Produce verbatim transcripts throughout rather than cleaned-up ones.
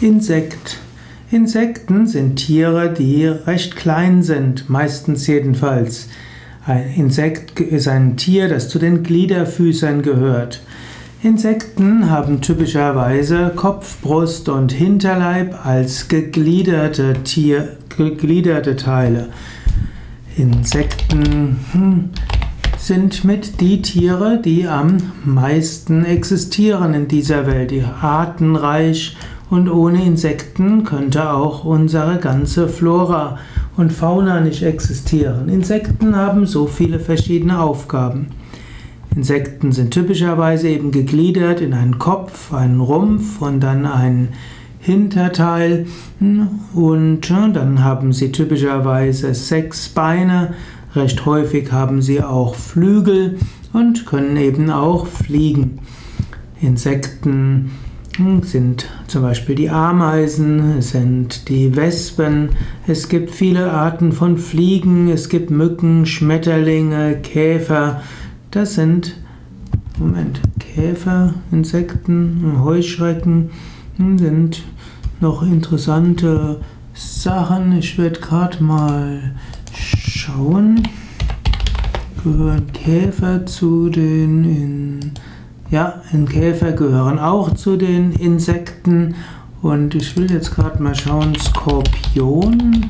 Insekt. Insekten sind Tiere, die recht klein sind, meistens jedenfalls. Ein Insekt ist ein Tier, das zu den Gliederfüßern gehört. Insekten haben typischerweise Kopf, Brust und Hinterleib als gegliederte Tier, gegliederte Teile. Insekten hm, sind mit die Tiere, die am meisten existieren in dieser Welt, die artenreich, und ohne Insekten könnte auch unsere ganze Flora und Fauna nicht existieren. Insekten haben so viele verschiedene Aufgaben. Insekten sind typischerweise eben gegliedert in einen Kopf, einen Rumpf und dann ein Hinterteil, und dann haben sie typischerweise sechs Beine. Recht häufig haben sie auch Flügel und können eben auch fliegen. Insekten sind zum Beispiel die Ameisen, sind die Wespen, es gibt viele Arten von Fliegen, es gibt Mücken, Schmetterlinge, Käfer. Das sind, Moment, Käfer, Insekten, Heuschrecken sind noch interessante Sachen. Ich werde gerade mal schauen. Gehören Käfer zu den in Ja, Käfer gehören auch zu den Insekten, und ich will jetzt gerade mal schauen, Skorpion.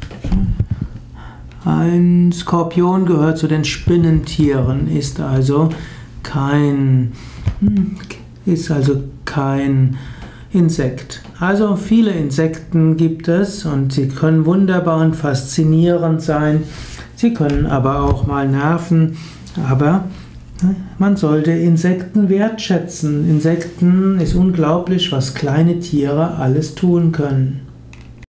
Ein Skorpion gehört zu den Spinnentieren, ist also kein, ist also kein Insekt. Also viele Insekten gibt es und sie können wunderbar und faszinierend sein. Sie können aber auch mal nerven, aber man sollte Insekten wertschätzen. Insekten ist unglaublich, was kleine Tiere alles tun können.